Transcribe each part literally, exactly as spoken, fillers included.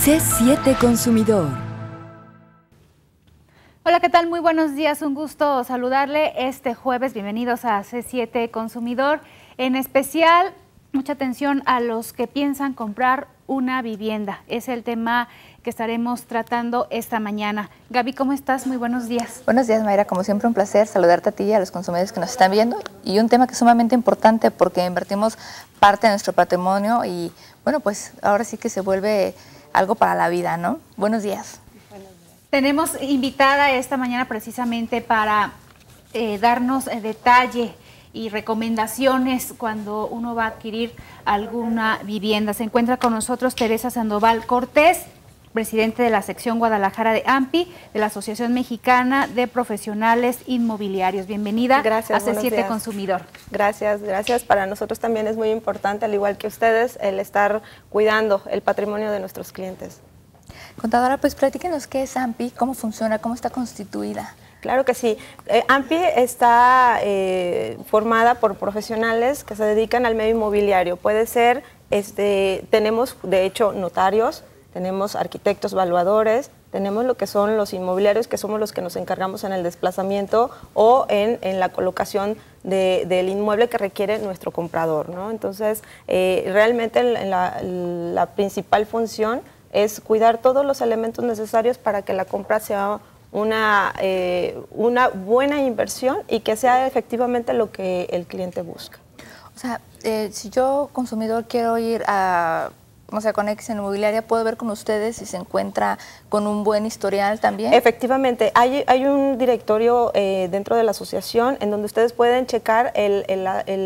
C siete Consumidor. Hola, ¿qué tal? Muy buenos días, un gusto saludarle este jueves. Bienvenidos a C siete Consumidor. En especial, mucha atención a los que piensan comprar una vivienda. Es el tema que estaremos tratando esta mañana. Gaby, ¿cómo estás? Muy buenos días. Buenos días, Mayra. Como siempre, un placer saludarte a ti y a los consumidores que nos están viendo. Y un tema que es sumamente importante porque invertimos parte de nuestro patrimonio y, bueno, pues ahora sí que se vuelve algo para la vida, ¿no? Buenos días. Tenemos invitada esta mañana precisamente para eh, darnos eh, detalle y recomendaciones cuando uno va a adquirir alguna vivienda. Se encuentra con nosotros Teresa Sandoval Cortés, presidente de la sección Guadalajara de AMPI, de la Asociación Mexicana de Profesionales Inmobiliarios. Bienvenida gracias, a C siete Consumidor. Gracias, gracias. Para nosotros también es muy importante, al igual que ustedes, el estar cuidando el patrimonio de nuestros clientes. Contadora, pues platíquenos qué es AMPI, cómo funciona, cómo está constituida. Claro que sí. Eh, AMPI está eh, formada por profesionales que se dedican al medio inmobiliario. Puede ser, este, tenemos de hecho notarios, tenemos arquitectos evaluadores, tenemos lo que son los inmobiliarios, que somos los que nos encargamos en el desplazamiento o en, en la colocación de, del inmueble que requiere nuestro comprador, ¿no? Entonces, eh, realmente la, la principal función es cuidar todos los elementos necesarios para que la compra sea una, eh, una buena inversión y que sea efectivamente lo que el cliente busca. O sea, eh, si yo, consumidor, quiero ir a, no sé, con X Inmobiliaria, ¿puedo ver con ustedes si se encuentra con un buen historial también? Efectivamente, hay, hay un directorio eh, dentro de la asociación en donde ustedes pueden checar el, el,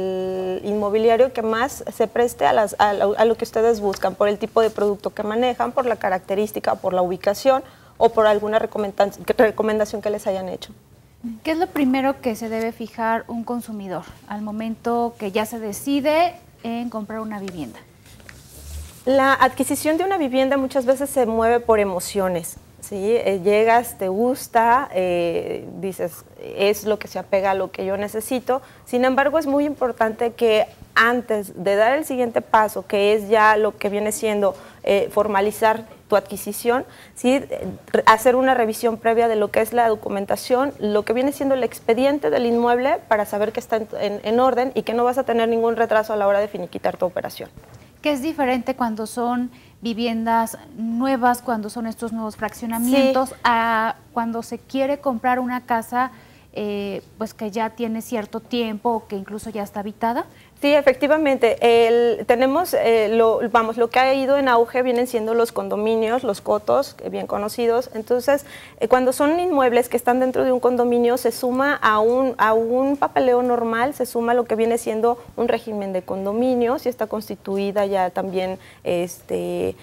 el inmobiliario que más se preste a, las, a, lo, a lo que ustedes buscan, por el tipo de producto que manejan, por la característica, por la ubicación o por alguna recomendación que les hayan hecho. ¿Qué es lo primero que se debe fijar un consumidor al momento que ya se decide en comprar una vivienda? La adquisición de una vivienda muchas veces se mueve por emociones, ¿sí? Eh, llegas, te gusta, eh, dices, es lo que se apega a lo que yo necesito. Sin embargo, es muy importante que antes de dar el siguiente paso, que es ya lo que viene siendo eh, formalizar tu adquisición, ¿sí? Hacer una revisión previa de lo que es la documentación, lo que viene siendo el expediente del inmueble para saber que está en, en, en orden y que no vas a tener ningún retraso a la hora de finiquitar tu operación. ¿Qué es diferente cuando son viviendas nuevas, cuando son estos nuevos fraccionamientos, sí, a cuando se quiere comprar una casa eh, pues que ya tiene cierto tiempo o que incluso ya está habitada? Sí, efectivamente. El, tenemos, eh, lo, vamos, lo que ha ido en auge vienen siendo los condominios, los cotos, bien conocidos. Entonces, eh, cuando son inmuebles que están dentro de un condominio, se suma a un, a un papeleo normal, se suma lo que viene siendo un régimen de condominios y está constituida ya también este,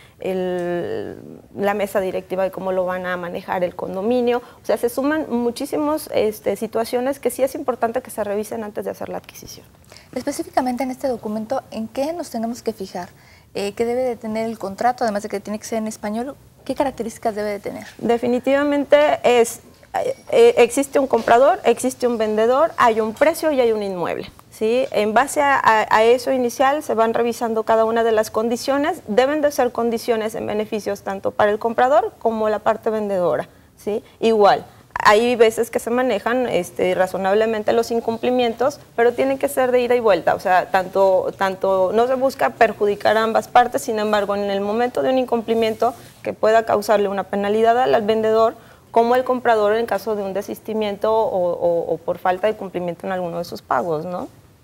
el, la mesa directiva de cómo lo van a manejar el condominio. O sea, se suman muchísimas este, situaciones que sí es importante que se revisen antes de hacer la adquisición. Específicamente en este documento, ¿en qué nos tenemos que fijar? Eh, ¿Qué debe de tener el contrato, además de que tiene que ser en español? ¿Qué características debe de tener? Definitivamente es, eh, existe un comprador, existe un vendedor, hay un precio y hay un inmueble, ¿sí? En base a, a, a eso inicial se van revisando cada una de las condiciones. Deben de ser condiciones en beneficios tanto para el comprador como la parte vendedora, ¿sí? Igual. Hay veces que se manejan este, razonablemente los incumplimientos, pero tienen que ser de ida y vuelta, o sea, tanto, tanto no se busca perjudicar a ambas partes, sin embargo, en el momento de un incumplimiento que pueda causarle una penalidad al vendedor, como el comprador en caso de un desistimiento o, o, o por falta de cumplimiento en alguno de sus pagos, ¿no?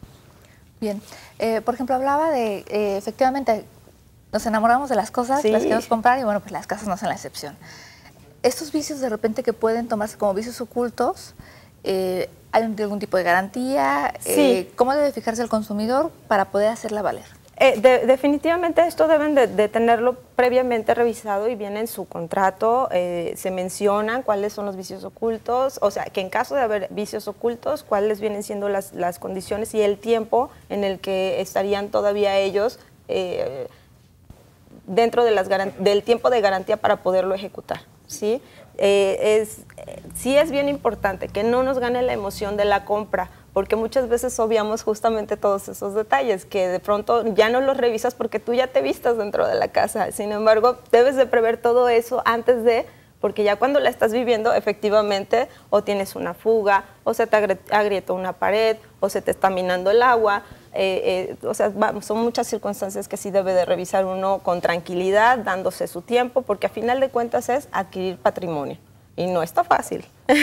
Bien, eh, por ejemplo, hablaba de, eh, efectivamente, nos enamoramos de las cosas, sí, las queremos comprar y bueno, pues las casas no son la excepción. Estos vicios de repente que pueden tomarse como vicios ocultos, eh, ¿hay algún tipo de garantía? Sí. Eh, ¿Cómo debe fijarse el consumidor para poder hacerla valer? Eh, de, definitivamente esto deben de, de tenerlo previamente revisado y viene en su contrato, eh, se mencionan cuáles son los vicios ocultos, o sea, que en caso de haber vicios ocultos, cuáles vienen siendo las, las condiciones y el tiempo en el que estarían todavía ellos eh, dentro de las del tiempo de garantía para poderlo ejecutar. ¿Sí? Eh, es, eh, sí es bien importante que no nos gane la emoción de la compra, porque muchas veces obviamos justamente todos esos detalles, que de pronto ya no los revisas porque tú ya te vistas dentro de la casa. Sin embargo, debes de prever todo eso antes de, porque ya cuando la estás viviendo, efectivamente, o tienes una fuga, o se te agrietó una pared, o se te está minando el agua. Eh, eh, o sea, va, son muchas circunstancias que sí debe de revisar uno con tranquilidad, dándose su tiempo, porque a final de cuentas es adquirir patrimonio. Y no está fácil.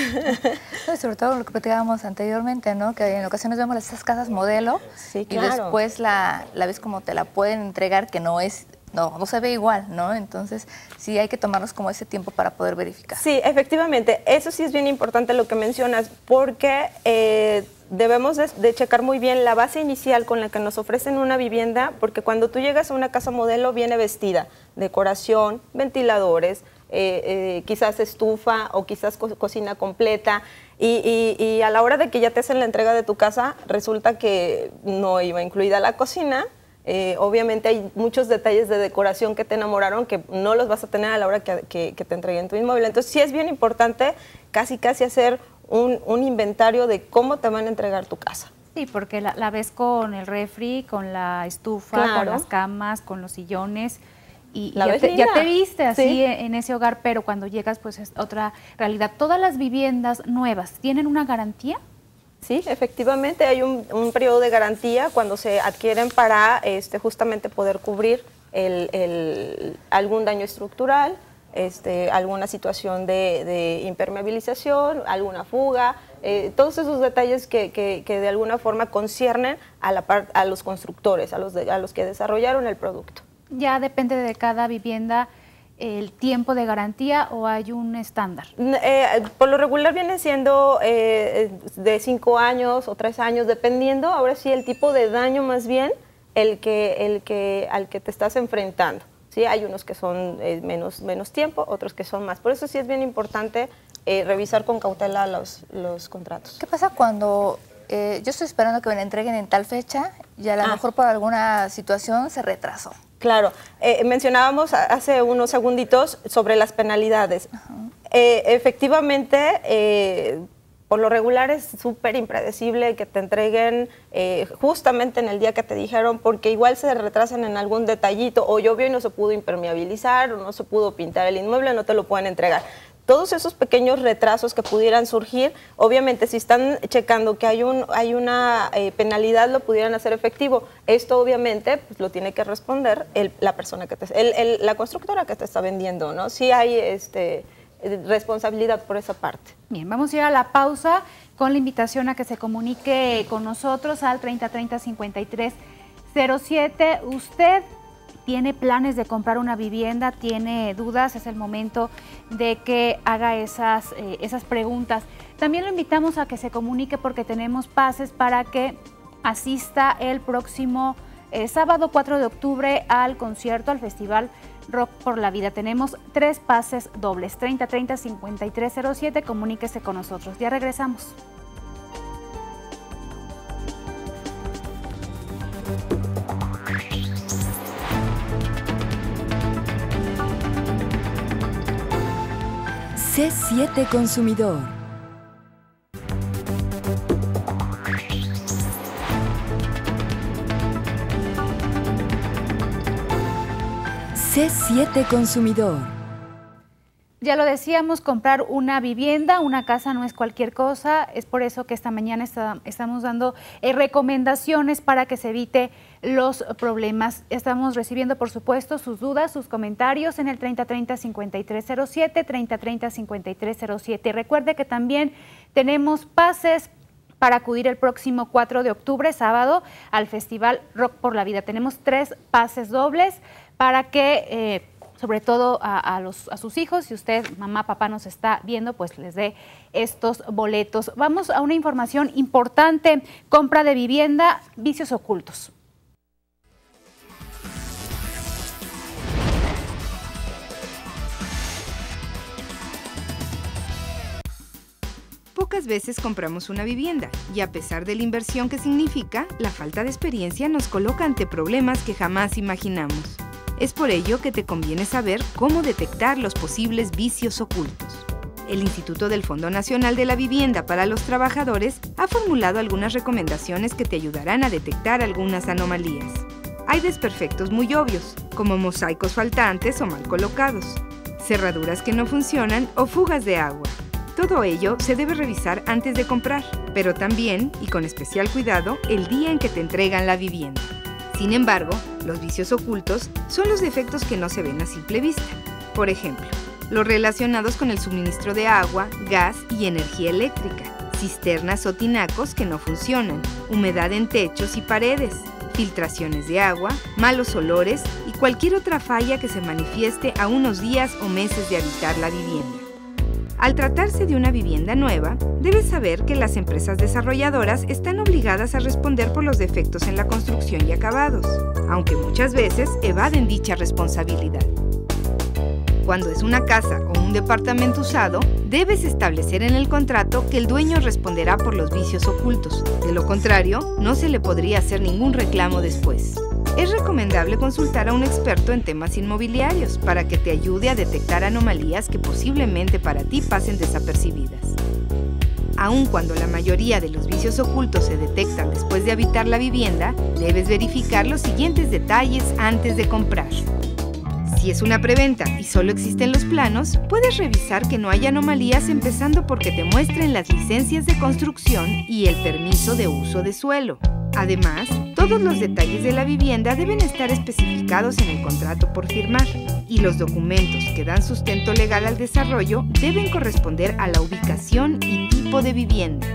No, sobre todo lo que platicábamos anteriormente, ¿no? Que en ocasiones vemos estas casas modelo sí, y claro. después la, la ves como te la pueden entregar, que no es, no, no se ve igual, ¿no? Entonces sí hay que tomarnos como ese tiempo para poder verificar. Sí, efectivamente. Eso sí es bien importante lo que mencionas, porque eh, debemos de, de checar muy bien la base inicial con la que nos ofrecen una vivienda, porque cuando tú llegas a una casa modelo viene vestida, decoración, ventiladores, Eh, eh, quizás estufa o quizás co cocina completa y, y, y a la hora de que ya te hacen la entrega de tu casa resulta que no iba incluida la cocina. Eh, obviamente hay muchos detalles de decoración que te enamoraron que no los vas a tener a la hora que, que, que te entreguen tu inmueble. Entonces sí es bien importante casi casi hacer un, un inventario de cómo te van a entregar tu casa. Sí, porque la, la ves con el refri, con la estufa, Claro. con las camas, con los sillones. Y La ya, te, ya te viste así sí. en ese hogar, pero cuando llegas pues es otra realidad. ¿Todas las viviendas nuevas tienen una garantía? Sí, efectivamente hay un, un periodo de garantía cuando se adquieren para este, justamente poder cubrir el, el, algún daño estructural, este, alguna situación de, de impermeabilización, alguna fuga, eh, todos esos detalles que, que, que de alguna forma conciernen a, la par, a los constructores, a los, de, a los que desarrollaron el producto. Ya depende de cada vivienda el tiempo de garantía o hay un estándar. Eh, por lo regular viene siendo eh, de cinco años o tres años, dependiendo, ahora sí, el tipo de daño más bien el que, el que, al que te estás enfrentando. ¿Sí? Hay unos que son eh, menos, menos tiempo, otros que son más. Por eso sí es bien importante eh, revisar con cautela los, los contratos. ¿Qué pasa cuando eh, yo estoy esperando que me la entreguen en tal fecha y a lo Ah. mejor por alguna situación se retrasó? Claro, eh, mencionábamos hace unos segunditos sobre las penalidades. Eh, efectivamente, eh, por lo regular es súper impredecible que te entreguen eh, justamente en el día que te dijeron, porque igual se retrasan en algún detallito, o llovió y no se pudo impermeabilizar, o no se pudo pintar el inmueble, no te lo pueden entregar. Todos esos pequeños retrasos que pudieran surgir, obviamente si están checando que hay, un, hay una eh, penalidad, lo pudieran hacer efectivo. Esto obviamente pues, lo tiene que responder el, la persona que te, el, el, la constructora que te está vendiendo, ¿no? Sí hay este, responsabilidad por esa parte. Bien, vamos a ir a la pausa con la invitación a que se comunique con nosotros al treinta treinta cincuenta y tres cero siete. Usted tiene planes de comprar una vivienda, tiene dudas, es el momento de que haga esas, eh, esas preguntas. También lo invitamos a que se comunique porque tenemos pases para que asista el próximo eh, sábado cuatro de octubre al concierto, al Festival Rock por la Vida. Tenemos tres pases dobles, treinta treinta cincuenta y tres cero siete, comuníquese con nosotros. Ya regresamos. C siete Consumidor. C siete Consumidor. Ya lo decíamos, comprar una vivienda, una casa no es cualquier cosa, es por eso que esta mañana está, estamos dando eh, recomendaciones para que se evite los problemas. Estamos recibiendo, por supuesto, sus dudas, sus comentarios en el treinta treinta cincuenta y tres cero siete, treinta treinta cincuenta y tres cero siete. Recuerde que también tenemos pases para acudir el próximo cuatro de octubre, sábado, al Festival Rock por la Vida. Tenemos tres pases dobles para que... Eh, sobre todo a, a, los, a sus hijos, si usted, mamá, papá, nos está viendo, pues les dé estos boletos. Vamos a una información importante, compra de vivienda, vicios ocultos. Pocas veces compramos una vivienda y a pesar de la inversión que significa, la falta de experiencia nos coloca ante problemas que jamás imaginamos. Es por ello que te conviene saber cómo detectar los posibles vicios ocultos. el Instituto del Fondo Nacional de la Vivienda para los Trabajadores ha formulado algunas recomendaciones que te ayudarán a detectar algunas anomalías. Hay desperfectos muy obvios, como mosaicos faltantes o mal colocados, cerraduras que no funcionan o fugas de agua. Todo ello se debe revisar antes de comprar, pero también, y con especial cuidado, el día en que te entregan la vivienda. Sin embargo, los vicios ocultos son los defectos que no se ven a simple vista. Por ejemplo, los relacionados con el suministro de agua, gas y energía eléctrica, cisternas o tinacos que no funcionan, humedad en techos y paredes, filtraciones de agua, malos olores y cualquier otra falla que se manifieste a unos días o meses de habitar la vivienda. Al tratarse de una vivienda nueva, debes saber que las empresas desarrolladoras están obligadas a responder por los defectos en la construcción y acabados, aunque muchas veces evaden dicha responsabilidad. Cuando es una casa o un departamento usado, debes establecer en el contrato que el dueño responderá por los vicios ocultos. De lo contrario, no se le podría hacer ningún reclamo después. Es recomendable consultar a un experto en temas inmobiliarios para que te ayude a detectar anomalías que posiblemente para ti pasen desapercibidas. Aun cuando la mayoría de los vicios ocultos se detectan después de habitar la vivienda, debes verificar los siguientes detalles antes de comprar. Si es una preventa y solo existen los planos, puedes revisar que no haya anomalías empezando porque te muestren las licencias de construcción y el permiso de uso de suelo. Además, todos los detalles de la vivienda deben estar especificados en el contrato por firmar, y los documentos que dan sustento legal al desarrollo deben corresponder a la ubicación y tipo de vivienda.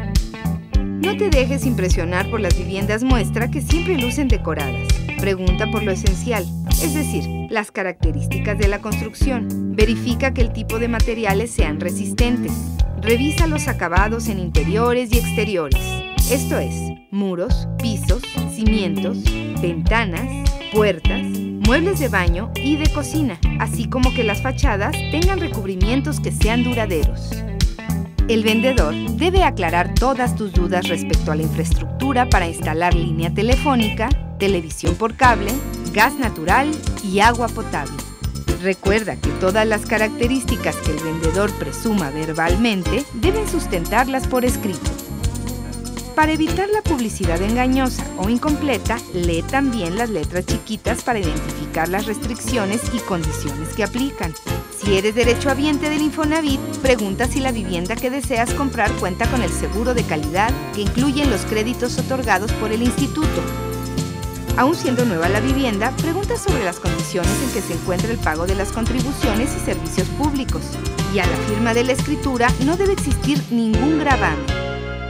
No te dejes impresionar por las viviendas muestra que siempre lucen decoradas. Pregunta por lo esencial, es decir, las características de la construcción. Verifica que el tipo de materiales sean resistentes. Revisa los acabados en interiores y exteriores. Esto es, muros, pisos, cimientos, ventanas, puertas, muebles de baño y de cocina, así como que las fachadas tengan recubrimientos que sean duraderos. El vendedor debe aclarar todas tus dudas respecto a la infraestructura para instalar línea telefónica, televisión por cable, gas natural y agua potable. Recuerda que todas las características que el vendedor presuma verbalmente deben sustentarlas por escrito. Para evitar la publicidad engañosa o incompleta, lee también las letras chiquitas para identificar las restricciones y condiciones que aplican. Si eres derechohabiente del Infonavit, pregunta si la vivienda que deseas comprar cuenta con el seguro de calidad que incluyen los créditos otorgados por el instituto. Aún siendo nueva la vivienda, pregunta sobre las condiciones en que se encuentra el pago de las contribuciones y servicios públicos. Y a la firma de la escritura no debe existir ningún gravamen.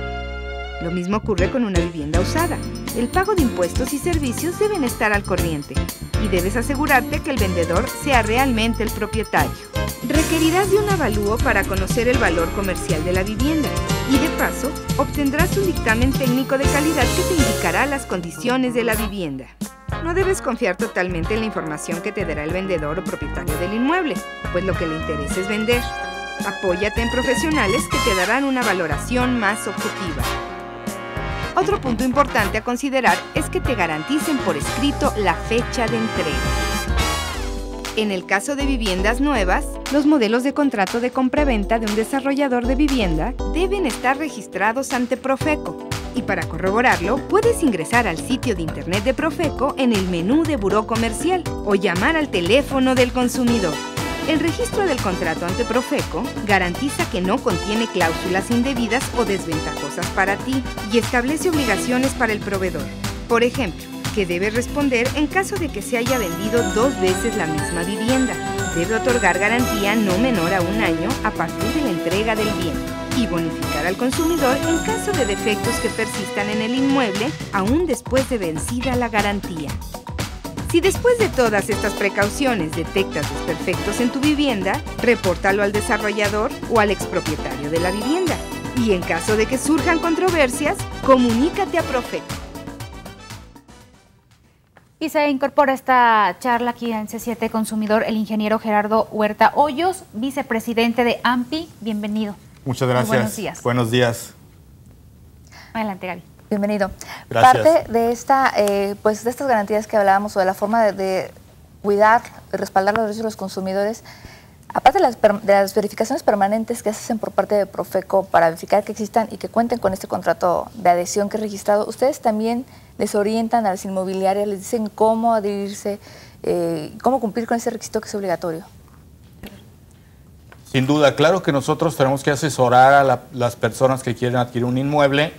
Lo mismo ocurre con una vivienda usada. El pago de impuestos y servicios deben estar al corriente y debes asegurarte que el vendedor sea realmente el propietario. Requerirás de un avalúo para conocer el valor comercial de la vivienda y de paso obtendrás un dictamen técnico de calidad que te indicará las condiciones de la vivienda. No debes confiar totalmente en la información que te dará el vendedor o propietario del inmueble, pues lo que le interesa es vender. Apóyate en profesionales que te darán una valoración más objetiva. Otro punto importante a considerar es que te garanticen por escrito la fecha de entrega. En el caso de viviendas nuevas, los modelos de contrato de compraventa de un desarrollador de vivienda deben estar registrados ante Profeco. Y para corroborarlo, puedes ingresar al sitio de internet de Profeco en el menú de Buró Comercial o llamar al teléfono del consumidor. El registro del contrato ante Profeco garantiza que no contiene cláusulas indebidas o desventajosas para ti y establece obligaciones para el proveedor. Por ejemplo, que debe responder en caso de que se haya vendido dos veces la misma vivienda. Debe otorgar garantía no menor a un año a partir de la entrega del bien y bonificar al consumidor en caso de defectos que persistan en el inmueble aún después de vencida la garantía. Si después de todas estas precauciones detectas desperfectos en tu vivienda, repórtalo al desarrollador o al expropietario de la vivienda. Y en caso de que surjan controversias, comunícate a Profeco. Y se incorpora esta charla aquí en C siete Consumidor el ingeniero Gerardo Huerta Hoyos, vicepresidente de AMPI. Bienvenido. Muchas gracias. Muy buenos días. Buenos días. Adelante, Gaby. Bienvenido. Gracias. Parte de esta, eh, pues de estas garantías que hablábamos o de la forma de, de cuidar, de respaldar los derechos de los consumidores, Aparte de las, de las verificaciones permanentes que hacen por parte de Profeco para verificar que existan y que cuenten con este contrato de adhesión que es registrado, ¿ustedes también les orientan a las inmobiliarias, les dicen cómo adherirse, eh, cómo cumplir con ese requisito que es obligatorio? Sin duda, claro que nosotros tenemos que asesorar a la, las personas que quieren adquirir un inmueble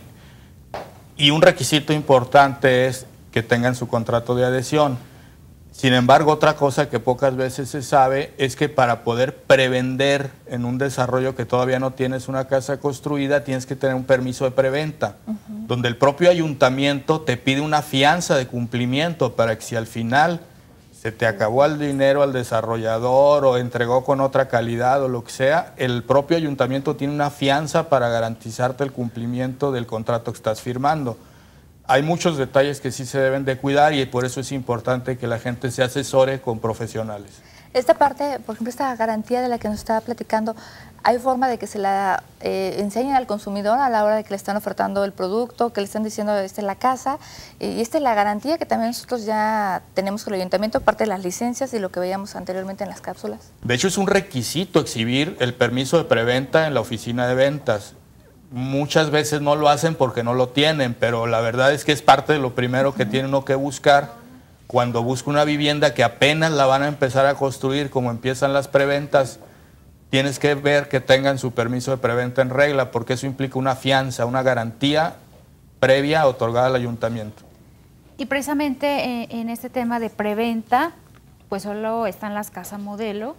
y un requisito importante es que tengan su contrato de adhesión. Sin embargo, otra cosa que pocas veces se sabe es que para poder prevender en un desarrollo que todavía no tienes una casa construida, tienes que tener un permiso de preventa, uh-huh. donde el propio ayuntamiento te pide una fianza de cumplimiento para que si al final se te acabó el dinero al desarrollador o entregó con otra calidad o lo que sea, el propio ayuntamiento tiene una fianza para garantizarte el cumplimiento del contrato que estás firmando. Hay muchos detalles que sí se deben de cuidar y por eso es importante que la gente se asesore con profesionales. Esta parte, por ejemplo, esta garantía de la que nos estaba platicando, ¿hay forma de que se la eh, enseñen al consumidor a la hora de que le están ofertando el producto, que le están diciendo esta es la casa? Y esta es la garantía que también nosotros ya tenemos con el ayuntamiento, aparte de las licencias y lo que veíamos anteriormente en las cápsulas. De hecho, es un requisito exhibir el permiso de preventa en la oficina de ventas. Muchas veces no lo hacen porque no lo tienen, pero la verdad es que es parte de lo primero que tiene uno que buscar cuando busca una vivienda que apenas la van a empezar a construir, como empiezan las preventas. Tienes que ver que tengan su permiso de preventa en regla, porque eso implica una fianza, una garantía previa otorgada al ayuntamiento. Y precisamente eh, en este tema de preventa, pues solo están las casas modelo,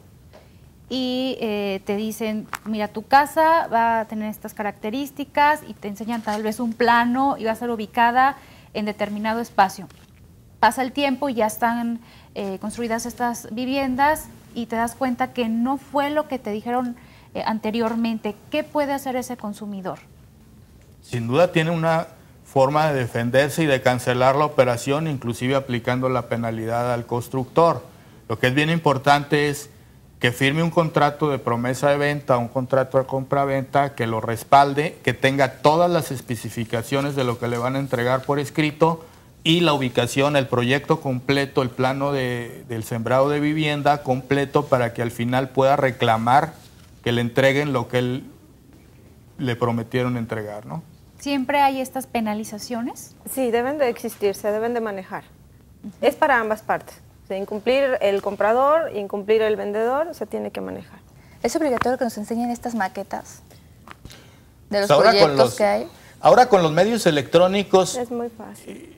y eh, te dicen, mira, tu casa va a tener estas características y te enseñan tal vez un plano y va a ser ubicada en determinado espacio. Pasa el tiempo y ya están eh, construidas estas viviendas y te das cuenta que no fue lo que te dijeron eh, anteriormente. ¿Qué puede hacer ese consumidor? Sin duda tiene una forma de defenderse y de cancelar la operación, inclusive aplicando la penalidad al constructor. Lo que es bien importante es que firme un contrato de promesa de venta, un contrato de compra-venta, que lo respalde, que tenga todas las especificaciones de lo que le van a entregar por escrito y la ubicación, el proyecto completo, el plano de, del sembrado de vivienda completo para que al final pueda reclamar que le entreguen lo que él le prometieron entregar, ¿no? ¿Siempre hay estas penalizaciones? Sí, deben de existir, se deben de manejar. Uh-huh. Es para ambas partes. De incumplir el comprador, incumplir el vendedor, se tiene que manejar. ¿Es obligatorio que nos enseñen estas maquetas de los pues proyectos con los, que hay? Ahora con los medios electrónicos... Es muy fácil.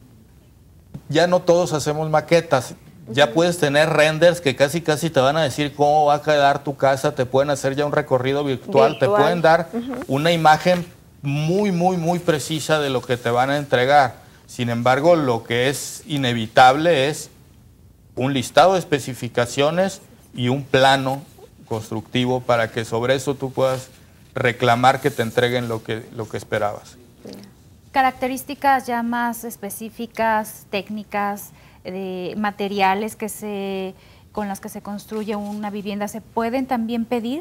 Ya no todos hacemos maquetas. Ya uh-huh. puedes tener renders que casi casi te van a decir cómo va a quedar tu casa, te pueden hacer ya un recorrido virtual, virtual. te pueden dar uh-huh. una imagen muy, muy, muy precisa de lo que te van a entregar. Sin embargo, lo que es inevitable es un listado de especificaciones y un plano constructivo para que sobre eso tú puedas reclamar que te entreguen lo que, lo que esperabas. Características ya más específicas, técnicas, de materiales que se, con las que se construye una vivienda, ¿se pueden también pedir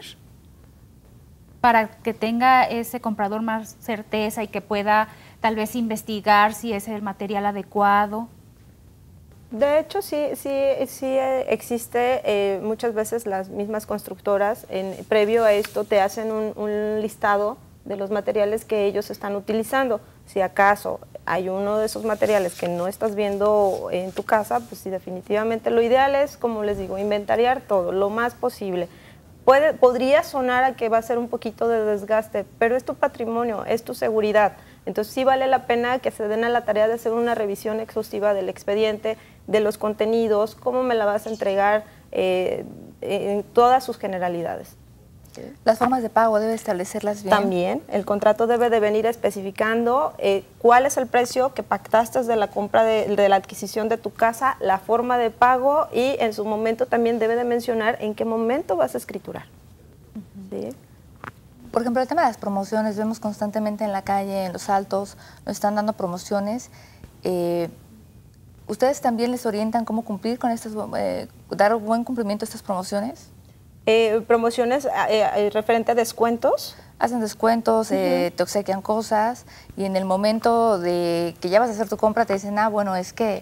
para que tenga ese comprador más certeza y que pueda tal vez investigar si es el material adecuado? De hecho, sí, sí, sí existe, eh, muchas veces las mismas constructoras, en, previo a esto, te hacen un, un listado de los materiales que ellos están utilizando. Si acaso hay uno de esos materiales que no estás viendo en tu casa, pues sí, definitivamente lo ideal es, como les digo, inventariar todo, lo más posible. Puede, podría sonar a que va a ser un poquito de desgaste, pero es tu patrimonio, es tu seguridad. Entonces sí vale la pena que se den a la tarea de hacer una revisión exhaustiva del expediente, de los contenidos, cómo me la vas a entregar, eh, en todas sus generalidades. Las formas de pago debe establecerlas bien. También, el contrato debe de venir especificando eh, cuál es el precio que pactaste de la compra, de, de la adquisición de tu casa, la forma de pago y en su momento también debe de mencionar en qué momento vas a escriturar. Uh-huh. ¿Sí? Por ejemplo, el tema de las promociones, vemos constantemente en la calle, en los altos, nos están dando promociones. Eh, ¿Ustedes también les orientan cómo cumplir con estas, eh, dar buen cumplimiento a estas promociones? Eh, promociones eh, eh, referente a descuentos. Hacen descuentos, uh-huh. eh, te obsequian cosas y en el momento de que ya vas a hacer tu compra te dicen, ah, bueno, es que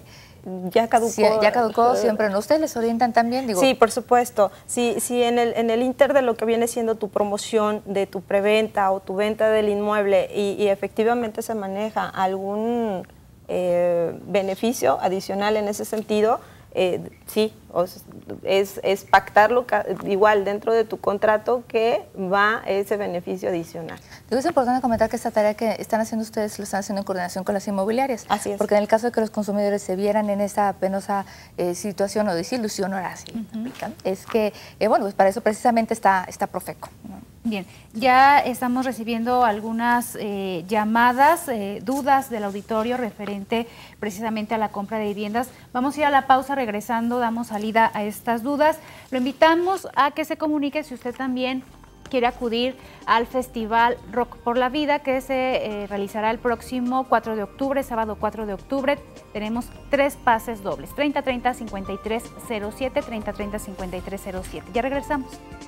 ya caducó. Sí, ya caducó, siempre no. ¿Ustedes les orientan también? Digo. Sí, por supuesto. Si, si en, el, en el inter de lo que viene siendo tu promoción de tu preventa o tu venta del inmueble y, y efectivamente se maneja algún eh, beneficio adicional en ese sentido, eh, sí, es, es pactarlo igual dentro de tu contrato que va ese beneficio adicional. Digo, es importante comentar que esta tarea que están haciendo ustedes lo están haciendo en coordinación con las inmobiliarias. Así es. Porque en el caso de que los consumidores se vieran en esa penosa eh, situación o desilusión, ahora sí, uh-huh. es que, eh, bueno, pues para eso precisamente está, está Profeco, ¿no? Bien, ya estamos recibiendo algunas eh, llamadas, eh, dudas del auditorio referente precisamente a la compra de viviendas. Vamos a ir a la pausa, regresando damos salida a estas dudas. Lo invitamos a que se comunique si usted también quiere acudir al Festival Rock por la Vida, que se eh, realizará el próximo cuatro de octubre, sábado cuatro de octubre. Tenemos tres pases dobles, treinta treinta cincuenta y tres cero siete, treinta treinta cincuenta y tres cero siete. Ya regresamos.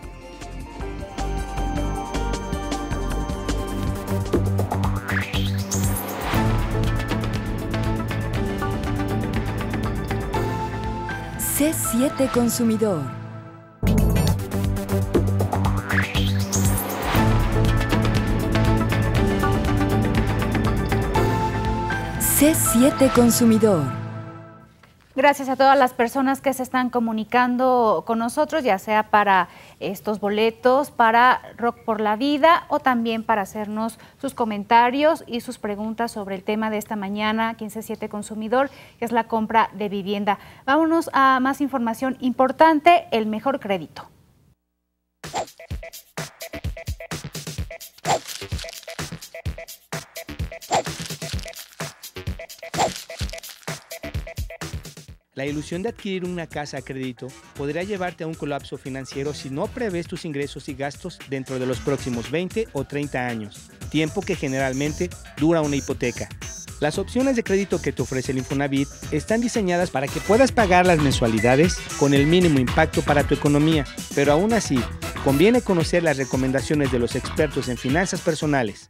C siete Consumidor. C siete Consumidor. Gracias a todas las personas que se están comunicando con nosotros, ya sea para estos boletos, para Rock por la Vida o también para hacernos sus comentarios y sus preguntas sobre el tema de esta mañana, quince siete Consumidor, que es la compra de vivienda. Vámonos a más información importante, el mejor crédito. La ilusión de adquirir una casa a crédito podría llevarte a un colapso financiero si no prevés tus ingresos y gastos dentro de los próximos veinte o treinta años, tiempo que generalmente dura una hipoteca. Las opciones de crédito que te ofrece el Infonavit están diseñadas para que puedas pagar las mensualidades con el mínimo impacto para tu economía, pero aún así, conviene conocer las recomendaciones de los expertos en finanzas personales.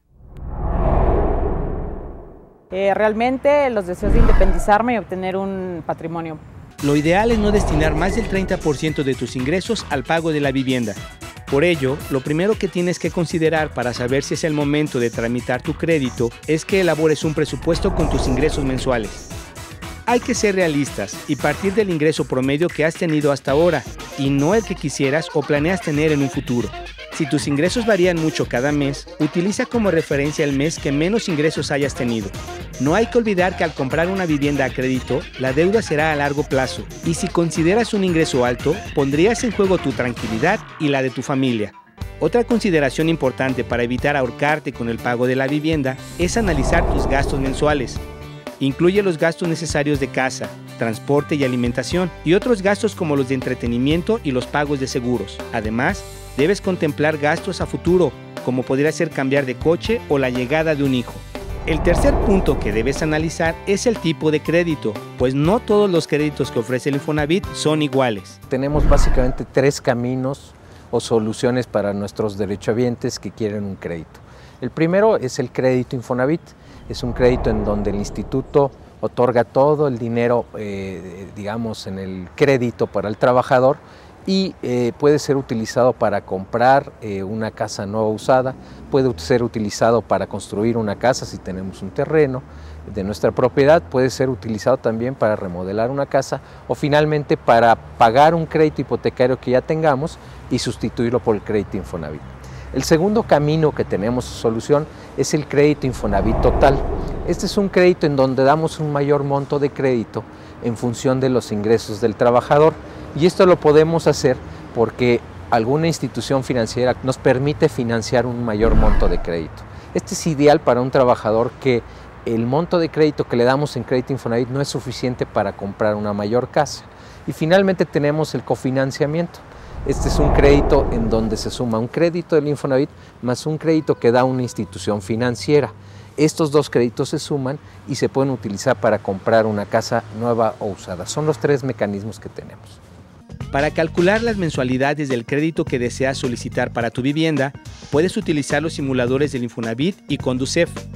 Eh, realmente los deseos de independizarme y obtener un patrimonio. Lo ideal es no destinar más del treinta por ciento de tus ingresos al pago de la vivienda. Por ello, lo primero que tienes que considerar para saber si es el momento de tramitar tu crédito es que elabores un presupuesto con tus ingresos mensuales. Hay que ser realistas y partir del ingreso promedio que has tenido hasta ahora y no el que quisieras o planeas tener en un futuro. Si tus ingresos varían mucho cada mes, utiliza como referencia el mes que menos ingresos hayas tenido. No hay que olvidar que al comprar una vivienda a crédito, la deuda será a largo plazo y si consideras un ingreso alto, pondrías en juego tu tranquilidad y la de tu familia. Otra consideración importante para evitar ahorcarte con el pago de la vivienda es analizar tus gastos mensuales. Incluye los gastos necesarios de casa, transporte y alimentación y otros gastos como los de entretenimiento y los pagos de seguros. Además, debes contemplar gastos a futuro, como podría ser cambiar de coche o la llegada de un hijo. El tercer punto que debes analizar es el tipo de crédito, pues no todos los créditos que ofrece el Infonavit son iguales. Tenemos básicamente tres caminos o soluciones para nuestros derechohabientes que quieren un crédito. El primero es el crédito Infonavit. Es un crédito en donde el instituto otorga todo el dinero, eh, digamos, en el crédito para el trabajador y eh, puede ser utilizado para comprar eh, una casa nueva usada, puede ser utilizado para construir una casa si tenemos un terreno de nuestra propiedad, puede ser utilizado también para remodelar una casa o finalmente para pagar un crédito hipotecario que ya tengamos y sustituirlo por el crédito Infonavit. El segundo camino que tenemos solución es el crédito Infonavit total. Este es un crédito en donde damos un mayor monto de crédito en función de los ingresos del trabajador y esto lo podemos hacer porque alguna institución financiera nos permite financiar un mayor monto de crédito. Este es ideal para un trabajador que el monto de crédito que le damos en crédito Infonavit no es suficiente para comprar una mayor casa. Y finalmente tenemos el cofinanciamiento. Este es un crédito en donde se suma un crédito del Infonavit más un crédito que da una institución financiera. Estos dos créditos se suman y se pueden utilizar para comprar una casa nueva o usada. Son los tres mecanismos que tenemos. Para calcular las mensualidades del crédito que deseas solicitar para tu vivienda, puedes utilizar los simuladores del Infonavit y Conducef.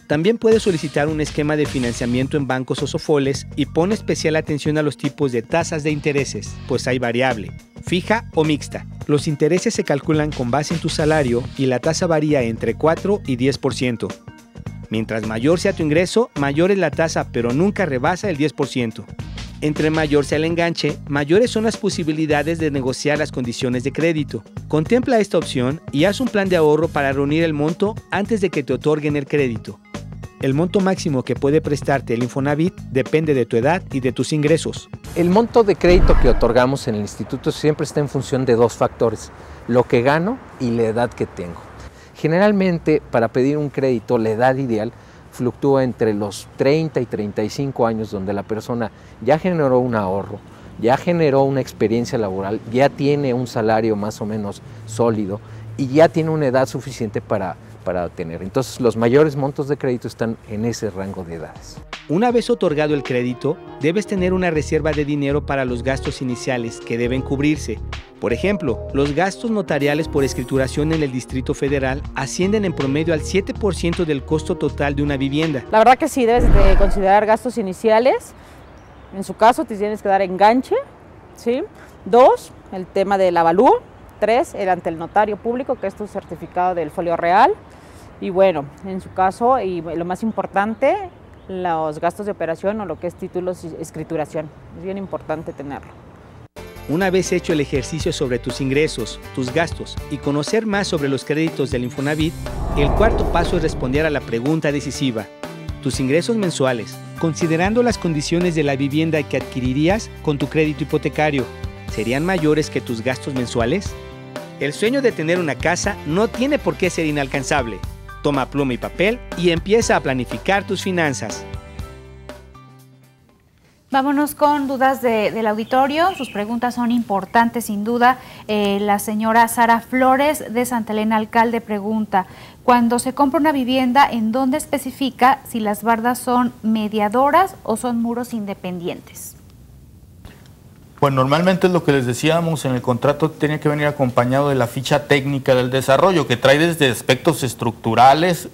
También puedes solicitar un esquema de financiamiento en bancos o sofoles y pon especial atención a los tipos de tasas de intereses, pues hay variable, fija o mixta. Los intereses se calculan con base en tu salario y la tasa varía entre cuatro y diez por ciento. Mientras mayor sea tu ingreso, mayor es la tasa, pero nunca rebasa el diez por ciento. Entre mayor sea el enganche, mayores son las posibilidades de negociar las condiciones de crédito. Contempla esta opción y haz un plan de ahorro para reunir el monto antes de que te otorguen el crédito. El monto máximo que puede prestarte el Infonavit depende de tu edad y de tus ingresos. El monto de crédito que otorgamos en el instituto siempre está en función de dos factores, lo que gano y la edad que tengo. Generalmente, para pedir un crédito, la edad ideal fluctúa entre los treinta y treinta y cinco años, donde la persona ya generó un ahorro, ya generó una experiencia laboral, ya tiene un salario más o menos sólido y ya tiene una edad suficiente para, para tener. Entonces, los mayores montos de crédito están en ese rango de edades. Una vez otorgado el crédito, debes tener una reserva de dinero para los gastos iniciales que deben cubrirse. Por ejemplo, los gastos notariales por escrituración en el Distrito Federal ascienden en promedio al siete por ciento del costo total de una vivienda. La verdad que sí, debes de considerar gastos iniciales. En su caso, te tienes que dar enganche, ¿sí? Dos, el tema del avalúo. Tres, el ante el notario público, que es tu certificado del folio real. Y bueno, en su caso, y lo más importante, los gastos de operación o lo que es títulos y escrituración. Es bien importante tenerlo. Una vez hecho el ejercicio sobre tus ingresos, tus gastos y conocer más sobre los créditos del Infonavit, el cuarto paso es responder a la pregunta decisiva. Tus ingresos mensuales, considerando las condiciones de la vivienda que adquirirías con tu crédito hipotecario, ¿serían mayores que tus gastos mensuales? El sueño de tener una casa no tiene por qué ser inalcanzable. Toma pluma y papel y empieza a planificar tus finanzas. Vámonos con dudas de, del auditorio. Sus preguntas son importantes, sin duda. Eh, la señora Sara Flores de Santa Elena Alcalde pregunta: cuando se compra una vivienda, ¿en dónde especifica si las bardas son mediadoras o son muros independientes? Pues normalmente es lo que les decíamos, en el contrato tiene que venir acompañado de la ficha técnica del desarrollo, que trae desde aspectos estructurales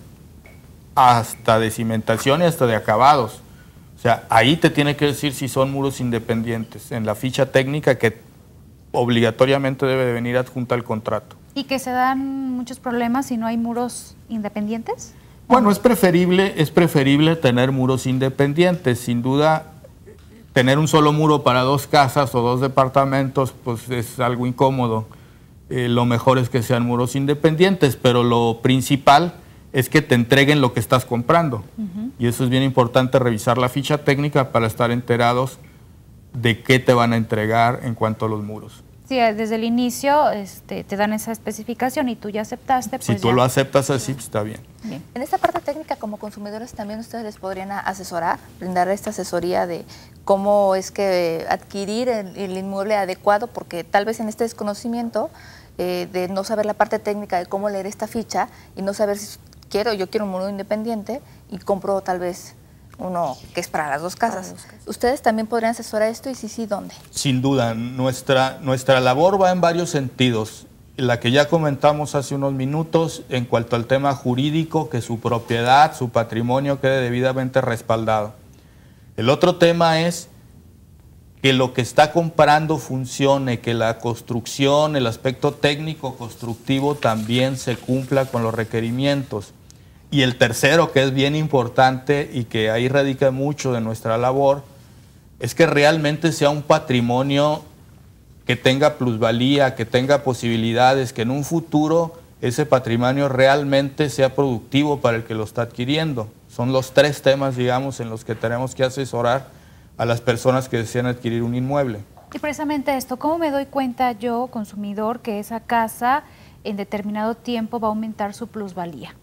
hasta de cimentación y hasta de acabados. O sea, ahí te tiene que decir si son muros independientes, en la ficha técnica que obligatoriamente debe de venir adjunta al contrato. ¿Y que se dan muchos problemas si no hay muros independientes? Bueno, es preferible, es preferible tener muros independientes, sin duda. Tener un solo muro para dos casas o dos departamentos, pues es algo incómodo. Eh, lo mejor es que sean muros independientes, pero lo principal es que te entreguen lo que estás comprando. Uh-huh. Y eso es bien importante, revisar la ficha técnica para estar enterados de qué te van a entregar en cuanto a los muros. Sí, desde el inicio este, te dan esa especificación y tú ya aceptaste. Pues si tú ya lo aceptas así, pues está bien. bien. En esta parte técnica, como consumidores, también ustedes les podrían asesorar, brindar esta asesoría de cómo es que adquirir el, el inmueble adecuado, porque tal vez en este desconocimiento eh, de no saber la parte técnica de cómo leer esta ficha y no saber si quiero, yo quiero un muro independiente y compro tal vez uno que es para las dos casas. Dos casas. ¿Ustedes también podrían asesorar esto y si sí, dónde? Sin duda, nuestra, nuestra labor va en varios sentidos. La que ya comentamos hace unos minutos en cuanto al tema jurídico, que su propiedad, su patrimonio quede debidamente respaldado. El otro tema es que lo que está comprando funcione, que la construcción, el aspecto técnico constructivo también se cumpla con los requerimientos. Y el tercero, que es bien importante y que ahí radica mucho de nuestra labor, es que realmente sea un patrimonio que tenga plusvalía, que tenga posibilidades, que en un futuro ese patrimonio realmente sea productivo para el que lo está adquiriendo. Son los tres temas, digamos, en los que tenemos que asesorar a las personas que desean adquirir un inmueble. Y precisamente esto, ¿cómo me doy cuenta yo, consumidor, que esa casa en determinado tiempo va a aumentar su plusvalía?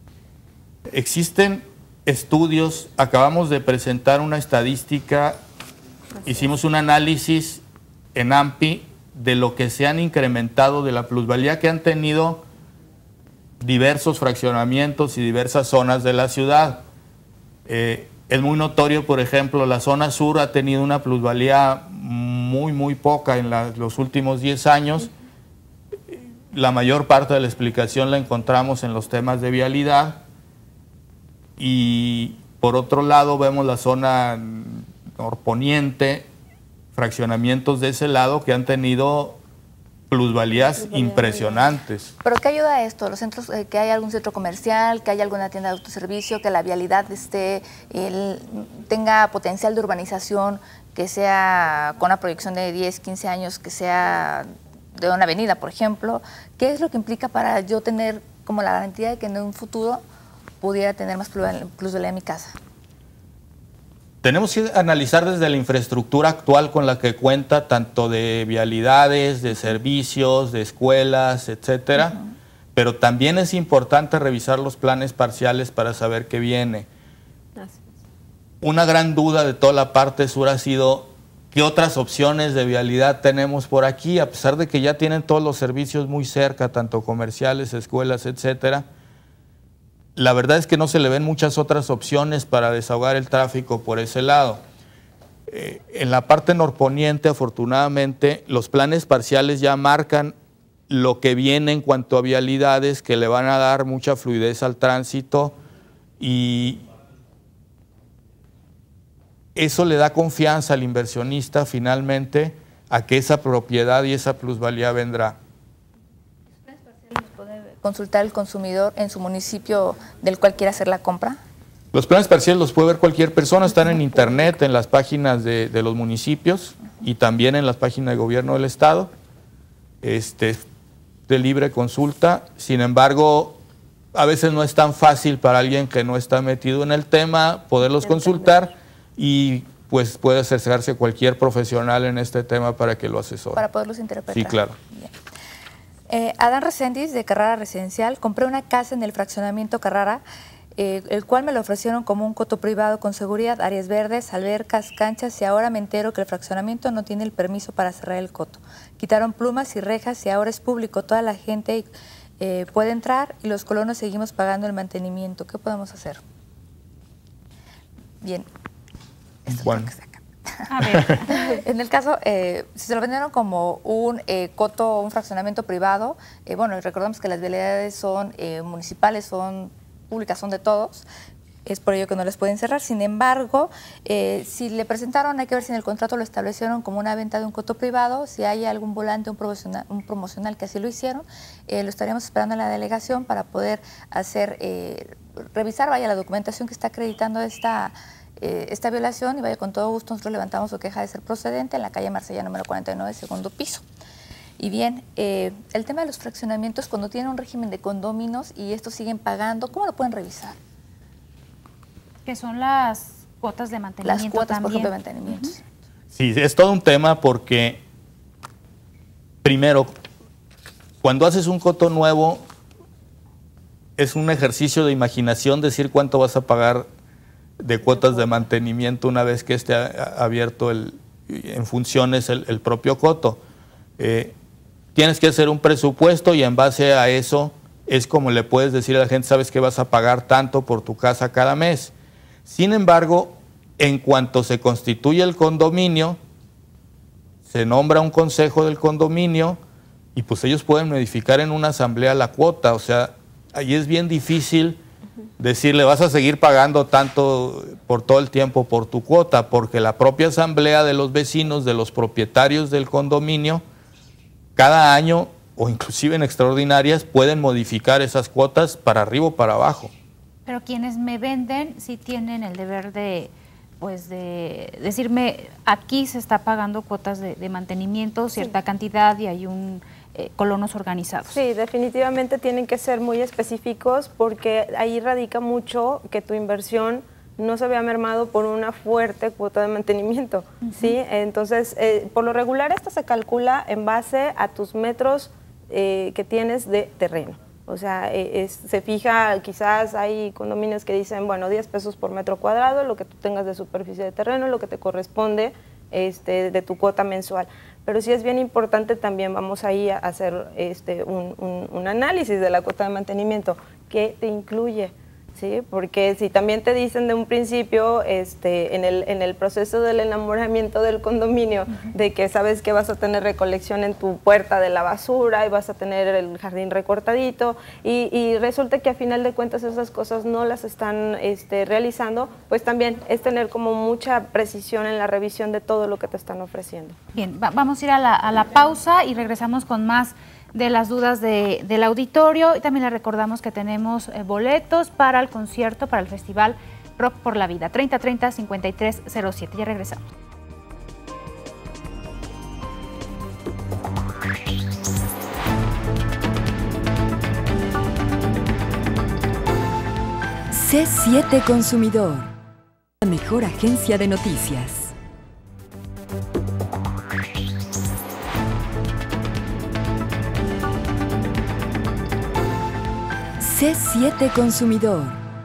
Existen estudios, acabamos de presentar una estadística, hicimos un análisis en A M P I de lo que se han incrementado de la plusvalía que han tenido diversos fraccionamientos y diversas zonas de la ciudad. Eh, es muy notorio, por ejemplo, la zona sur ha tenido una plusvalía muy, muy poca en la, los últimos diez años. La mayor parte de la explicación la encontramos en los temas de vialidad. y por otro lado vemos la zona norponiente, fraccionamientos de ese lado que han tenido plusvalías impresionantes. ¿Pero qué ayuda a esto? ¿Los centros, eh, que hay algún centro comercial, que haya alguna tienda de autoservicio, que la vialidad esté, el, tenga potencial de urbanización, que sea con una proyección de diez, quince años, que sea de una avenida, por ejemplo? ¿Qué es lo que implica para yo tener como la garantía de que en un futuro pudiera tener más plusvalía en mi casa? Tenemos que analizar desde la infraestructura actual con la que cuenta, tanto de vialidades, de servicios, de escuelas, etcétera. Uh-huh. Pero también es importante revisar los planes parciales para saber qué viene. Gracias. Una gran duda de toda la parte sur ha sido qué otras opciones de vialidad tenemos por aquí, a pesar de que ya tienen todos los servicios muy cerca, tanto comerciales, escuelas, etcétera. La verdad es que no se le ven muchas otras opciones para desahogar el tráfico por ese lado. Eh, en la parte norponiente, afortunadamente, los planes parciales ya marcan lo que viene en cuanto a vialidades que le van a dar mucha fluidez al tránsito y eso le da confianza al inversionista finalmente a que esa propiedad y esa plusvalía vendrá. ¿Consultar el consumidor en su municipio del cual quiera hacer la compra? Los planes parciales los puede ver cualquier persona, están en internet, en las páginas de, de los municipios y también en las páginas de gobierno del estado, este, de libre consulta. Sin embargo, a veces no es tan fácil para alguien que no está metido en el tema poderlos consultar y pues puede acercarse cualquier profesional en este tema para que lo asesore. Para poderlos interpretar. Sí, claro. Bien. Eh, Adán Reséndiz, de Carrara Residencial. Compré una casa en el fraccionamiento Carrara, eh, el cual me lo ofrecieron como un coto privado con seguridad, áreas verdes, albercas, canchas, y ahora me entero que el fraccionamiento no tiene el permiso para cerrar el coto. Quitaron plumas y rejas y ahora es público, toda la gente eh, puede entrar y los colonos seguimos pagando el mantenimiento. ¿Qué podemos hacer? Bien. Esto bueno. es lo que saca. A ver. En el caso, eh, si se lo vendieron como un eh, coto, un fraccionamiento privado, eh, bueno, recordamos que las vialidades son eh, municipales, son públicas, son de todos, es por ello que no les pueden cerrar. Sin embargo, eh, si le presentaron, hay que ver si en el contrato lo establecieron como una venta de un coto privado, si hay algún volante, un promocional, un promocional que así lo hicieron, eh, lo estaríamos esperando en la delegación para poder hacer, eh, revisar, vaya, la documentación que está acreditando esta Eh, esta violación, y vaya, con todo gusto nosotros levantamos su queja de ser procedente en la calle Marsella número cuarenta y nueve, segundo piso. Y bien, eh, el tema de los fraccionamientos, cuando tienen un régimen de condóminos y estos siguen pagando, ¿cómo lo pueden revisar? Que son las cuotas de mantenimiento. Las cuotas, también. por ejemplo, de mantenimiento. Uh-huh. Sí, es todo un tema porque, primero, cuando haces un coto nuevo, es un ejercicio de imaginación decir cuánto vas a pagar de cuotas de mantenimiento una vez que esté abierto el, en funciones el, el propio coto. Eh, tienes que hacer un presupuesto y en base a eso es como le puedes decir a la gente, sabes que vas a pagar tanto por tu casa cada mes. Sin embargo, en cuanto se constituye el condominio, se nombra un consejo del condominio y pues ellos pueden modificar en una asamblea la cuota. O sea, ahí es bien difícil decirle vas a seguir pagando tanto por todo el tiempo por tu cuota, porque la propia asamblea de los vecinos, de los propietarios del condominio, cada año o inclusive en extraordinarias pueden modificar esas cuotas para arriba o para abajo. Pero quienes me venden sí tienen el deber de, pues de decirme aquí se está pagando cuotas de, de mantenimiento, cierta sí. cantidad y hay un Eh, colonos organizados. Sí, definitivamente tienen que ser muy específicos porque ahí radica mucho que tu inversión no se vea mermado por una fuerte cuota de mantenimiento, uh-huh. ¿sí? Entonces, eh, por lo regular esto se calcula en base a tus metros eh, que tienes de terreno. O sea, eh, es, se fija, quizás hay condominios que dicen, bueno, diez pesos por metro cuadrado, lo que tú tengas de superficie de terreno, lo que te corresponde este, de tu cuota mensual. Pero sí es bien importante también, vamos ahí a hacer este, un, un, un análisis de la cuota de mantenimiento, que te incluye, ¿sí? Porque si también te dicen de un principio, este, en el, en el proceso del enamoramiento del condominio, uh-huh. de que sabes que vas a tener recolección en tu puerta de la basura y vas a tener el jardín recortadito, y, y resulta que a final de cuentas esas cosas no las están este, realizando, pues también es tener como mucha precisión en la revisión de todo lo que te están ofreciendo. Bien, va, vamos a ir a la, a la pausa y regresamos con más de las dudas de, del auditorio, y también le recordamos que tenemos eh, boletos para el concierto, para el festival Rock por la Vida, treinta treinta, cincuenta y tres cero siete. Ya regresamos. C siete Consumidor, la mejor agencia de noticias. C siete Consumidor.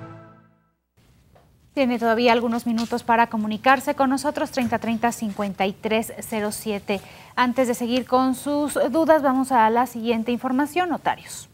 Tiene todavía algunos minutos para comunicarse con nosotros, treinta treinta, cincuenta y tres cero siete. Antes de seguir con sus dudas, vamos a la siguiente información, notarios.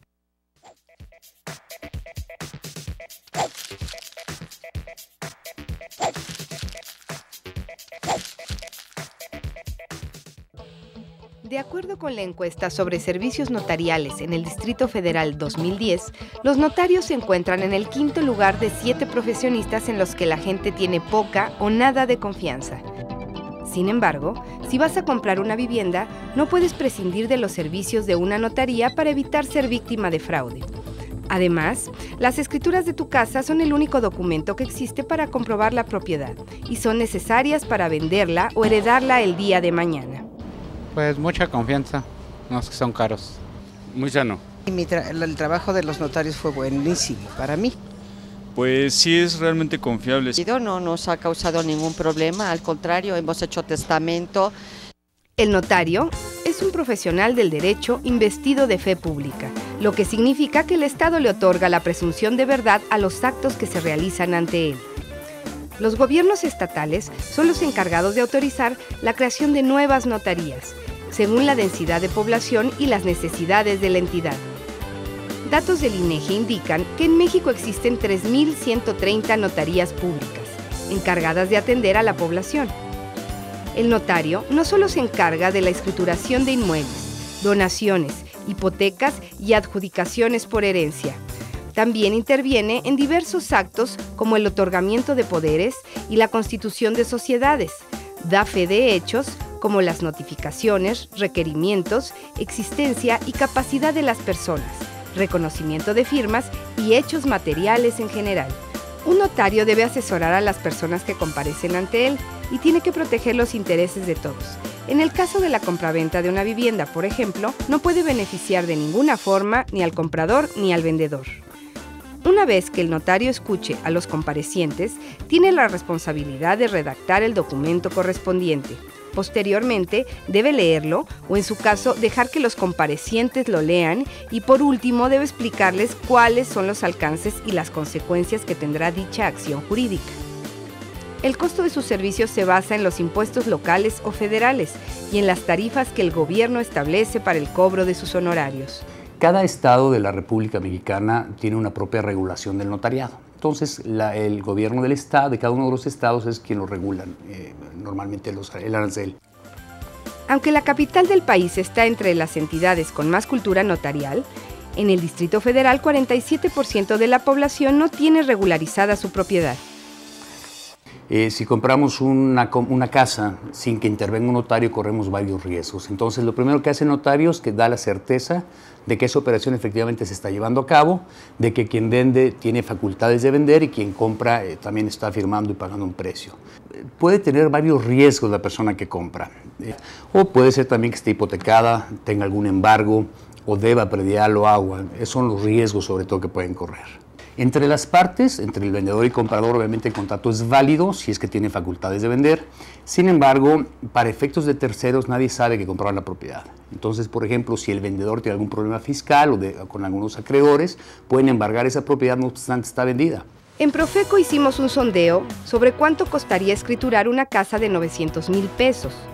De acuerdo con la encuesta sobre servicios notariales en el Distrito Federal dos mil diez, los notarios se encuentran en el quinto lugar de siete profesionistas en los que la gente tiene poca o nada de confianza. Sin embargo, si vas a comprar una vivienda, no puedes prescindir de los servicios de una notaría para evitar ser víctima de fraude. Además, las escrituras de tu casa son el único documento que existe para comprobar la propiedad y son necesarias para venderla o heredarla el día de mañana. Pues mucha confianza, no es que son caros. Muy sano. Y mi tra el trabajo de los notarios fue buenísimo para mí. Pues sí es realmente confiable. No nos ha causado ningún problema, al contrario, hemos hecho testamento. El notario es un profesional del derecho investido de fe pública, lo que significa que el Estado le otorga la presunción de verdad a los actos que se realizan ante él. Los gobiernos estatales son los encargados de autorizar la creación de nuevas notarías, según la densidad de población y las necesidades de la entidad. Datos del INEGI indican que en México existen tres mil ciento treinta notarías públicas, encargadas de atender a la población. El notario no solo se encarga de la escrituración de inmuebles, donaciones, hipotecas y adjudicaciones por herencia. También interviene en diversos actos como el otorgamiento de poderes y la constitución de sociedades. Da fe de hechos como las notificaciones, requerimientos, existencia y capacidad de las personas, reconocimiento de firmas y hechos materiales en general. Un notario debe asesorar a las personas que comparecen ante él y tiene que proteger los intereses de todos. En el caso de la compraventa de una vivienda, por ejemplo, no puede beneficiar de ninguna forma ni al comprador ni al vendedor. Una vez que el notario escuche a los comparecientes, tiene la responsabilidad de redactar el documento correspondiente. Posteriormente, debe leerlo o, en su caso, dejar que los comparecientes lo lean y, por último, debe explicarles cuáles son los alcances y las consecuencias que tendrá dicha acción jurídica. El costo de sus servicios se basa en los impuestos locales o federales y en las tarifas que el gobierno establece para el cobro de sus honorarios. Cada estado de la República Mexicana tiene una propia regulación del notariado. Entonces, la, el gobierno del estado, de cada uno de los estados, es quien lo regulan, eh, normalmente los, el arancel. Aunque la capital del país está entre las entidades con más cultura notarial, en el Distrito Federal cuarenta y siete por ciento de la población no tiene regularizada su propiedad. Eh, si compramos una, una casa sin que intervenga un notario, corremos varios riesgos. Entonces, lo primero que hace el notario es que da la certeza de que esa operación efectivamente se está llevando a cabo, de que quien vende tiene facultades de vender y quien compra eh, también está firmando y pagando un precio. Eh, puede tener varios riesgos la persona que compra. Eh, o puede ser también que esté hipotecada, tenga algún embargo o deba predial o agua. Esos son los riesgos sobre todo que pueden correr. Entre las partes, entre el vendedor y comprador, obviamente el contrato es válido si es que tiene facultades de vender. Sin embargo, para efectos de terceros nadie sabe que compraron la propiedad. Entonces, por ejemplo, si el vendedor tiene algún problema fiscal o, de, o con algunos acreedores, pueden embargar esa propiedad no obstante está vendida. En Profeco hicimos un sondeo sobre cuánto costaría escriturar una casa de novecientos mil pesos.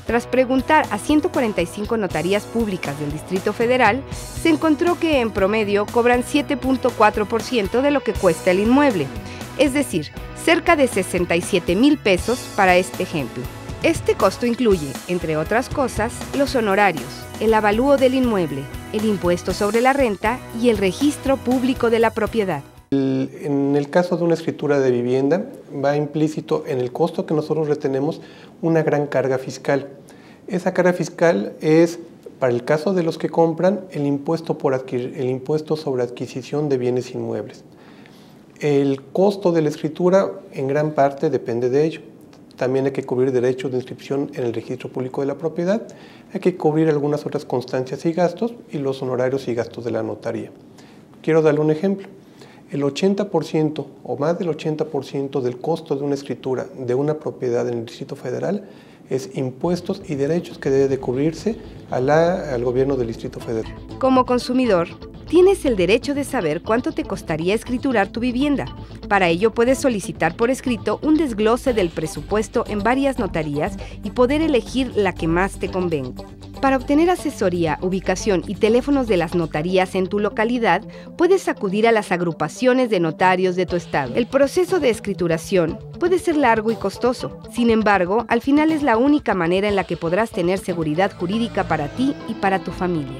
Tras preguntar a ciento cuarenta y cinco notarías públicas del Distrito Federal, se encontró que en promedio cobran siete punto cuatro por ciento de lo que cuesta el inmueble, es decir, cerca de sesenta y siete mil pesos para este ejemplo. Este costo incluye, entre otras cosas, los honorarios, el avalúo del inmueble, el impuesto sobre la renta y el registro público de la propiedad. El, en el caso de una escritura de vivienda, va implícito en el costo que nosotros retenemos una gran carga fiscal. Esa carga fiscal es, para el caso de los que compran, el impuesto, por adquirir, el impuesto sobre adquisición de bienes inmuebles. El costo de la escritura en gran parte depende de ello. También hay que cubrir derechos de inscripción en el registro público de la propiedad, hay que cubrir algunas otras constancias y gastos y los honorarios y gastos de la notaría. Quiero darle un ejemplo. El ochenta por ciento o más del ochenta por ciento del costo de una escritura de una propiedad en el Distrito Federal es impuestos y derechos que debe de cubrirse a la, al gobierno del Distrito Federal. Como consumidor, tienes el derecho de saber cuánto te costaría escriturar tu vivienda. Para ello puedes solicitar por escrito un desglose del presupuesto en varias notarías y poder elegir la que más te convenga. Para obtener asesoría, ubicación y teléfonos de las notarías en tu localidad, puedes acudir a las agrupaciones de notarios de tu estado. El proceso de escrituración puede ser largo y costoso. Sin embargo, al final es la única manera en la que podrás tener seguridad jurídica para ti y para tu familia.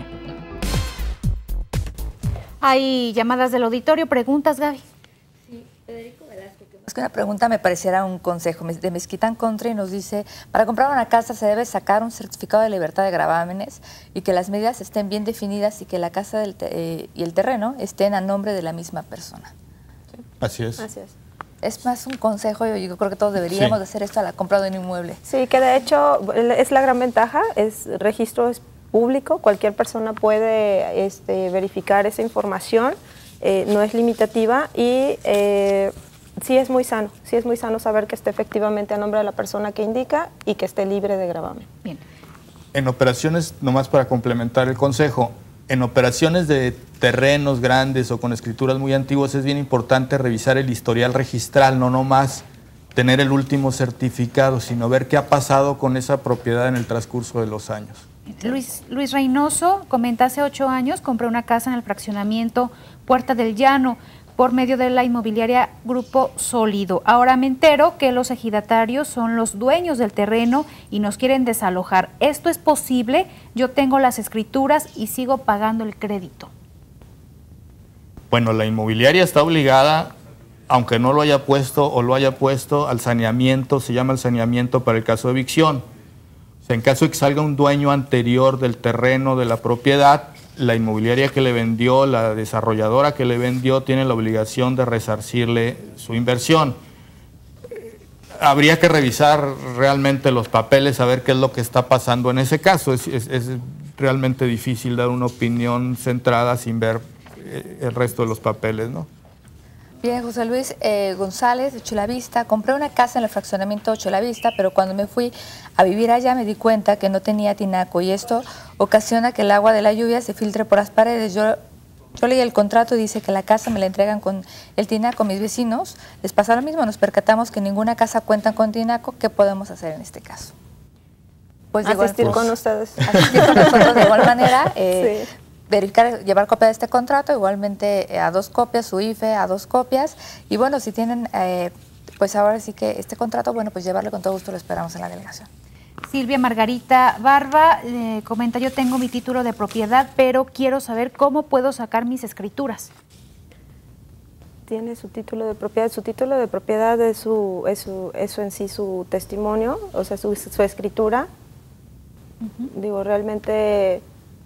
Hay llamadas del auditorio, preguntas, Gaby. Sí, Federico Velasco, que más que una pregunta me pareciera un consejo de Mezquitán Country, nos dice, para comprar una casa se debe sacar un certificado de libertad de gravámenes y que las medidas estén bien definidas y que la casa del eh, y el terreno estén a nombre de la misma persona. ¿Sí? Así es. Así es. Es más un consejo, yo, yo creo que todos deberíamos sí. de hacer esto a la compra de un inmueble. Sí, que de hecho es la gran ventaja, es registro es público, cualquier persona puede este, verificar esa información, eh, no es limitativa y eh, sí es muy sano, sí es muy sano saber que esté efectivamente a nombre de la persona que indica y que esté libre de gravamen. Bien. En operaciones, nomás para complementar el consejo, en operaciones de terrenos grandes o con escrituras muy antiguas es bien importante revisar el historial registral, no nomás tener el último certificado, sino ver qué ha pasado con esa propiedad en el transcurso de los años. Luis, Luis Reynoso comenta, hace ocho años compré una casa en el fraccionamiento Puerta del Llano por medio de la inmobiliaria Grupo Sólido. Ahora me entero que los ejidatarios son los dueños del terreno y nos quieren desalojar. ¿Esto es posible? Yo tengo las escrituras y sigo pagando el crédito. Bueno, la inmobiliaria está obligada, aunque no lo haya puesto o lo haya puesto, al saneamiento, se llama el saneamiento para el caso de evicción. O sea, en caso de que salga un dueño anterior del terreno, de la propiedad, la inmobiliaria que le vendió, la desarrolladora que le vendió, tiene la obligación de resarcirle su inversión. Habría que revisar realmente los papeles, saber qué es lo que está pasando en ese caso. Es, es, es realmente difícil dar una opinión centrada sin ver el resto de los papeles, ¿no? Bien, José Luis eh, González de Chulavista, compré una casa en el fraccionamiento Chulavista, pero cuando me fui a vivir allá me di cuenta que no tenía tinaco y esto ocasiona que el agua de la lluvia se filtre por las paredes. Yo, yo leí el contrato y dice que la casa me la entregan con el tinaco. Mis vecinos les pasa lo mismo, nos percatamos que ninguna casa cuenta con tinaco. ¿Qué podemos hacer en este caso? Pues asistir igual, con ustedes. Asistir con nosotros de igual manera. Eh, sí. Verificar, llevar copia de este contrato, igualmente eh, a dos copias, su I F E a dos copias. Y bueno, si tienen, eh, pues ahora sí que este contrato, bueno, pues llevarlo con todo gusto, lo esperamos en la delegación. Silvia Margarita Barba eh, comenta, yo tengo mi título de propiedad, pero quiero saber cómo puedo sacar mis escrituras. Tiene su título de propiedad, su título de propiedad es su, es su, eso en sí su testimonio, o sea, su, su escritura. Uh-huh. Digo, realmente...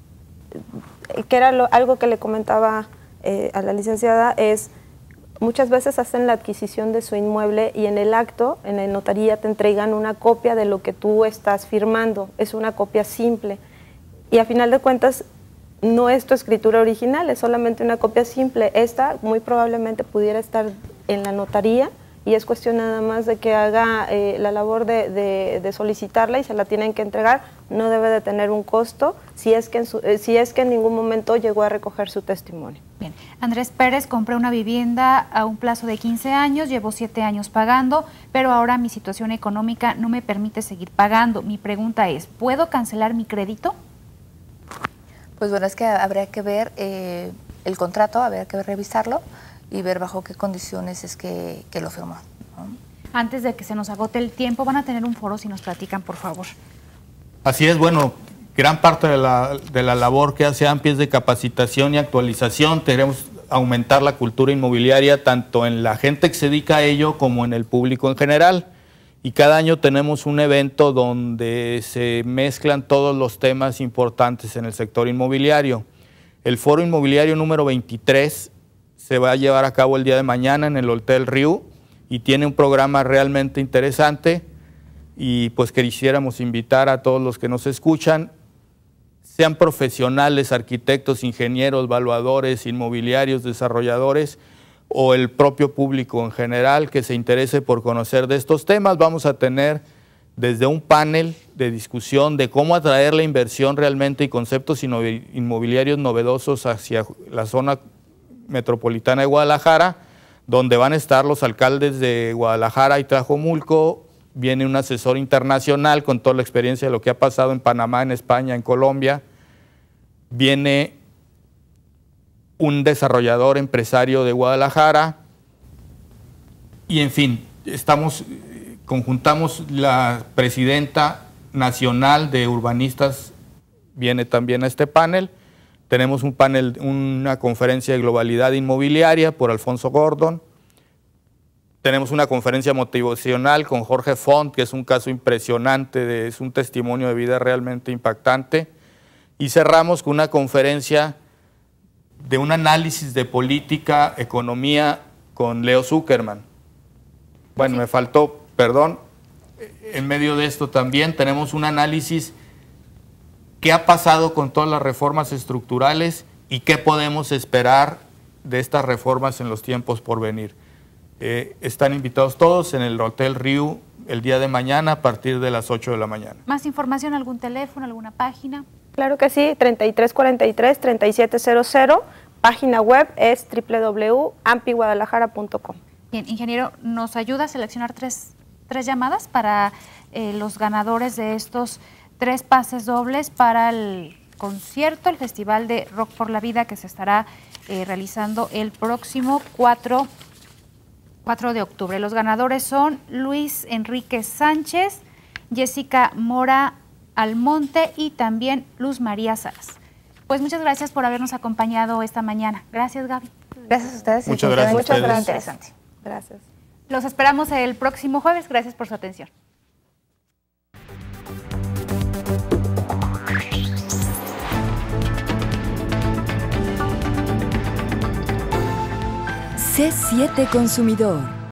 que era lo, algo que le comentaba eh, a la licenciada, es muchas veces hacen la adquisición de su inmueble y en el acto, en la notaría te entregan una copia de lo que tú estás firmando, es una copia simple y a final de cuentas no es tu escritura original, es solamente una copia simple. Esta muy probablemente pudiera estar en la notaría y es cuestión nada más de que haga eh, la labor de, de, de solicitarla y se la tienen que entregar. No debe de tener un costo si es que en, su, eh, si es que en ningún momento llegó a recoger su testimonio. Bien. Andrés Pérez, compré una vivienda a un plazo de quince años, llevo siete años pagando, pero ahora mi situación económica no me permite seguir pagando. Mi pregunta es, ¿puedo cancelar mi crédito? Pues bueno, es que habría que ver eh, el contrato, habría que revisarlo y ver bajo qué condiciones es que, que lo firmó, ¿no? Antes de que se nos agote el tiempo, van a tener un foro si nos platican, por favor. Así es, bueno, gran parte de la, de la labor que hace AMPI es de capacitación y actualización. Queremos aumentar la cultura inmobiliaria tanto en la gente que se dedica a ello como en el público en general. Y cada año tenemos un evento donde se mezclan todos los temas importantes en el sector inmobiliario. El Foro Inmobiliario número veintitrés se va a llevar a cabo el día de mañana en el Hotel Riu y tiene un programa realmente interesante y pues quisiéramos invitar a todos los que nos escuchan, sean profesionales, arquitectos, ingenieros, evaluadores, inmobiliarios, desarrolladores o el propio público en general que se interese por conocer de estos temas. Vamos a tener desde un panel de discusión de cómo atraer la inversión realmente y conceptos inmobiliarios novedosos hacia la zona metropolitana de Guadalajara, donde van a estar los alcaldes de Guadalajara y Tlajomulco. Viene un asesor internacional con toda la experiencia de lo que ha pasado en Panamá, en España, en Colombia. Viene un desarrollador empresario de Guadalajara. Y en fin, estamos, conjuntamos la presidenta nacional de urbanistas, viene también a este panel. Tenemos un panel, una conferencia de globalidad inmobiliaria por Alfonso Gordon. Tenemos una conferencia motivacional con Jorge Font, que es un caso impresionante, de, es un testimonio de vida realmente impactante. Y cerramos con una conferencia de un análisis de política, economía, con Leo Zuckerman. Bueno, me faltó, perdón, en medio de esto también tenemos un análisis qué ha pasado con todas las reformas estructurales y qué podemos esperar de estas reformas en los tiempos por venir. Eh, están invitados todos en el Hotel Riu el día de mañana a partir de las ocho de la mañana. ¿Más información, algún teléfono, alguna página? Claro que sí, treinta y tres cuarenta y tres, treinta y siete cero cero, página web es doble u doble u doble u punto ampi guadalajara punto com. Bien, ingeniero, ¿nos ayuda a seleccionar tres, tres llamadas para eh, los ganadores de estos tres pases dobles para el concierto, el Festival de Rock por la Vida que se estará eh, realizando el próximo cuatro de octubre? Los ganadores son Luis Enrique Sánchez, Jessica Mora Almonte y también Luz María Salas. Pues muchas gracias por habernos acompañado esta mañana. Gracias, Gaby. Gracias a ustedes. Muchas gracias. Muchas gracias. interesante. Gracias. Los esperamos el próximo jueves. Gracias por su atención. C siete Consumidor.